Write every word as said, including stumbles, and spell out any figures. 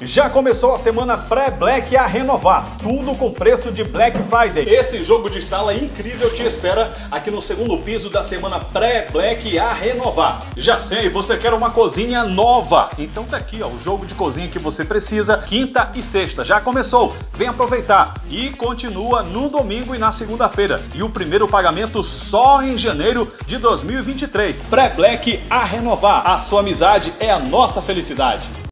Já começou a semana pré-Black a renovar, tudo com preço de Black Friday. Esse jogo de sala incrível te espera aqui no segundo piso da semana pré-Black a renovar. Já sei, você quer uma cozinha nova, então tá aqui ó, o jogo de cozinha que você precisa, quinta e sexta, já começou, vem aproveitar e continua no domingo e na segunda-feira. E o primeiro pagamento só em janeiro de dois mil e vinte e três. Pré-Black a renovar, a sua amizade é a nossa felicidade.